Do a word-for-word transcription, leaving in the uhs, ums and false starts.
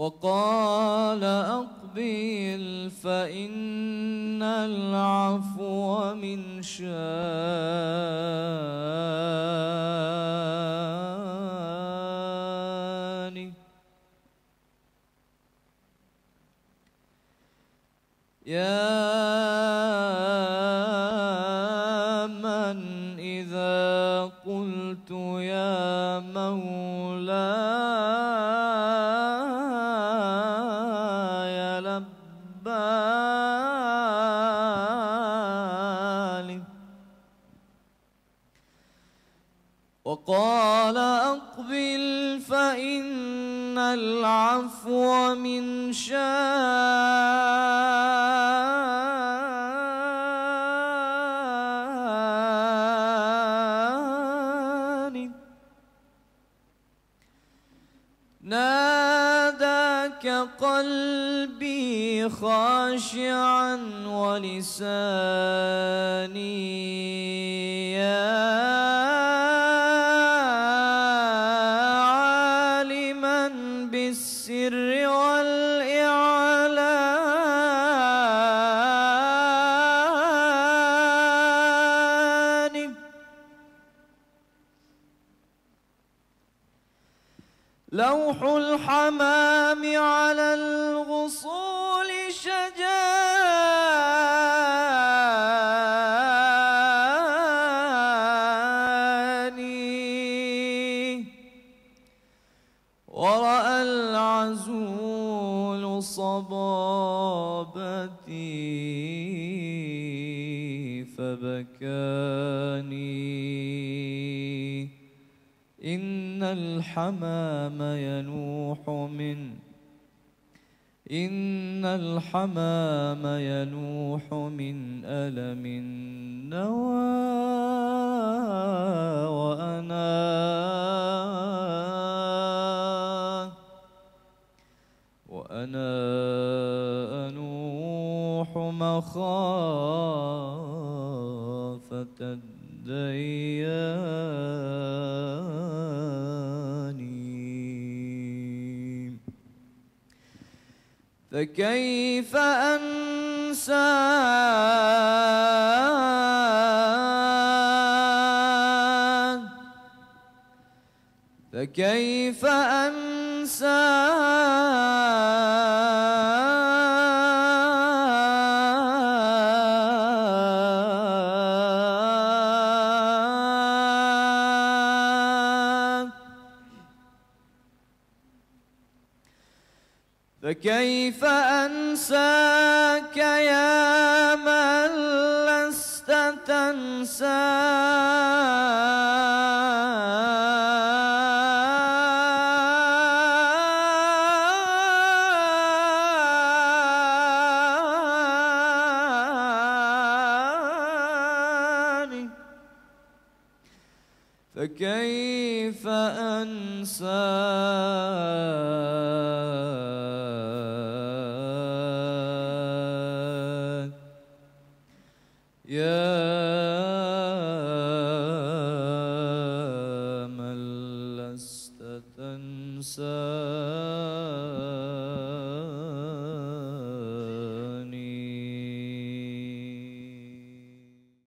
وقال أقبل فإن العفو من شانك. يا من إذا قلت يا مولاي لبالي. وقال أقبل فإن العفو من شانك. ناداك قلبي خاشعا ولساني يا عالما بالسر والإعلان. لوح الحمام على الغصون شجاني. ورأى العزول صبابتي فبكاني. إن الحمام ينوح من إن الحمام ينوح من ألم النوى. وأنا وأنا أنوح مخافة الديان. فكيف أنسى فكيف أنسى فكيف أنساك يا من لست تنسى. فكيف أنسى